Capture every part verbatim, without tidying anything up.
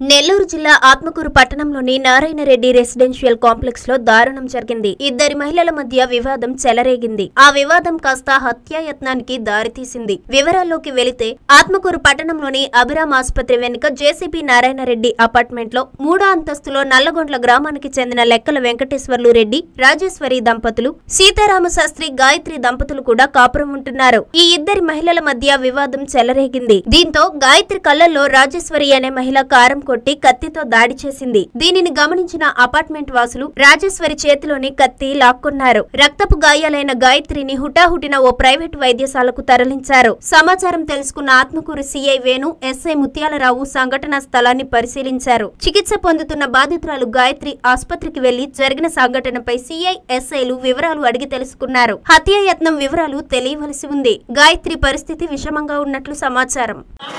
నెల్లూరు జిల్లా ఆత్మకూరు పట్టణంలోని Narayana Reddy residential complex లో దారుణం జరిగింది. ఇద్దరి మహిళల మధ్య వివాదం చెలరేగింది. ఆ వివాదం కాస్త హత్యాయత్నానికి దారితీసింది. వివరాల్లోకి వెళితే ఆత్మకూరు పట్టణంలోని అభిరామ్ ఆసుపత్రి వెనుక జేసీపీ నారాయణ రెడ్డి అపార్ట్మెంట్ లో మూడో అంతస్తులో నల్లగొండ్ల గ్రామానికి చెందిన లెక్కల వెంకటేశ్వర్లు రెడ్డి, రాజేశ్వరి దంపతులు, సీతారామ శాస్త్రి, గాయత్రి దంపతులు కూడా కాపురం ఉంటున్నారు. ఈ ఇద్దరి మహిళల మధ్య వివాదం చెలరేగింది. దీంతో గాయత్రి కళ్లల్లో రాజేశ్వరి అనే మహిళ కారం కొట్టి కత్తితో దాడి చేసింది. దీనిని గమనించిన అపార్ట్మెంట్ వాసులు రాజేశ్వరి చేతిలోని కత్తి లాక్కున్నారు. రక్తపు గాయాలైన గాయత్రిని హుటాహుటిన ఓ ప్రైవేటు వైద్యశాలకు తరలించారు. సమాచారం తెలుసుకున్న ఆత్మకూరు సీఐ వేణు, ఎస్ఐ ముత్యాలరావు సంఘటనా స్థలాన్ని పరిశీలించారు. చికిత్స పొందుతున్న బాధితురాలు గాయత్రి ఆసుపత్రికి వెళ్లి జరిగిన సంఘటనపై సీఐ, ఎస్ఐలు వివరాలు అడిగి తెలుసుకున్నారు. హత్యాయత్నం వివరాలు తెలియవలసి ఉంది. గాయత్రి పరిస్థితి విషమంగా ఉన్నట్లు సమాచారం.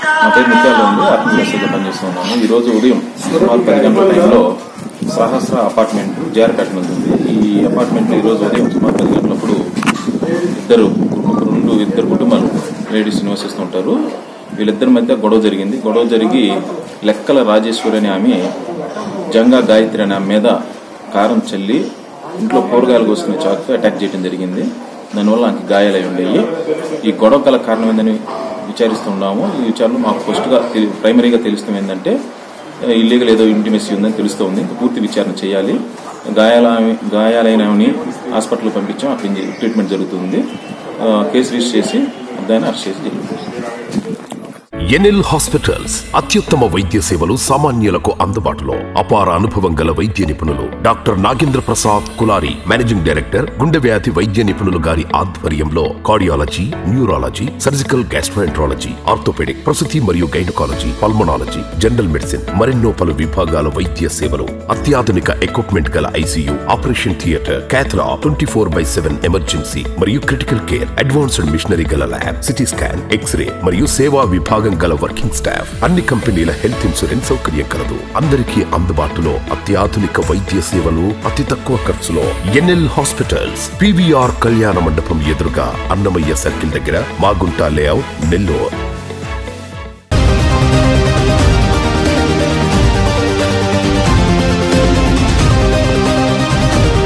ఈరోజు ఉదయం సుమారు పది గంటల టైంలో సహస్ర అపార్ట్మెంట్ జార్పేట ఉంది. ఈ అపార్ట్మెంట్ ఈరోజు ఉదయం సుమారు పది గంటలప్పుడు ఇద్దరు రెండు ఇద్దరు కుటుంబాలు లేడీస్ నివసిస్తుంటారు. వీళ్ళిద్దరి మధ్య గొడవ జరిగింది. గొడవ జరిగి లెక్కల రాజేశ్వరి అనే ఆమె జంగా గాయత్రి అనే ఆమె మీద కారం చల్లి ఇంట్లో కూరగాయలు కోసుకునే చాకుతో అటాక్ చేయడం జరిగింది. దానివల్ల ఆమెకి గాయాలై ఉండేవి. ఈ గొడవ గల కారణం ఏందని విచారిస్తున్నాము. ఈ విచారణలో మాకు ఫస్ట్గా ప్రైమరీగా తెలుస్తుంది ఏంటంటే ఇల్లీగల్ ఏదో ఇంటిమెసీ ఉందని తెలుస్తుంది. పూర్తి విచారణ చేయాలి. గాయాల గాయాలైనవి హాస్పిటల్ పంపించాం. అక్కడ ట్రీట్మెంట్ జరుగుతుంది. కేసు రిజిస్టర్ చేసి దాన్ని అరెస్ట్ చేసి జరుగుతుంది. ఎన్ఎల్ హాస్పిటల్స్ అత్యుత్తమ వైద్య సేవలు సామాన్యులకు అందుబాటులో. అపార అనుభవం గల వైద్య నిపుణులు doctor Nagendra Prasad Kulari, managing director, గుండె వ్యాధి వైద్య నిపుణులు గారి ఆధ్వర్యంలో cardiology, neurology, surgical gastroenterology, orthopaedic, ప్రసూతి మరియు గైనకాలజీ, పల్మనాలజీ, జనరల్ మెడిసిన్ మరెన్నో పలు విభాగాల వైద్య సేవలు. అత్యాధునిక ఎక్విప్మెంట్ గల ICU, operation theatre, cath lab, twenty four by seven emergency మరియు క్రిటికల్ కేర్, అడ్వాన్స్డ్ మిషనరీ గల ల్యాబ్, సిటీ స్కాన్, ఎక్స్రే మరియు సేవా విభాగం గల వర్కింగ్ స్టాఫ్. అన్ని కంపెనీల హెల్త్ ఇన్సూరెన్స్ సౌకర్యం కలదు. అందరికీ అందుబాటులో అత్యాధునిక వైద్య సేవలు అతి తక్కువ ఖర్చులో. ఎన్ఎల్ హాస్పిటల్స్, పీవీఆర్ కళ్యాణ మండపం ఎదురుగా, అన్నమయ్య సర్కిల్ దగ్గర, మాగుంట లేఅవుట్, నెల్లూరు.